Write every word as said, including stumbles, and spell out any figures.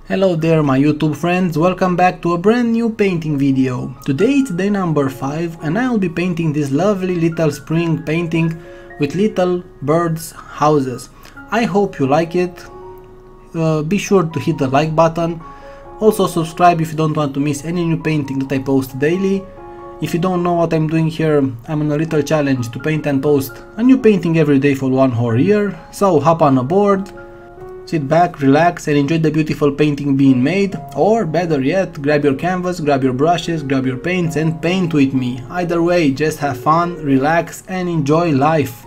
Hello there my YouTube friends, welcome back to a brand new painting video. Today it's day number five and I will be painting this lovely little spring painting with little birds' houses. I hope you like it. Uh, be sure to hit the like button. Also subscribe if you don't want to miss any new painting that I post daily. If you don't know what I'm doing here, I'm on a little challenge to paint and post a new painting every day for one whole year. So hop on aboard. Sit back, relax and enjoy the beautiful painting being made, or better yet, grab your canvas, grab your brushes, grab your paints and paint with me. Either way, just have fun, relax and enjoy life.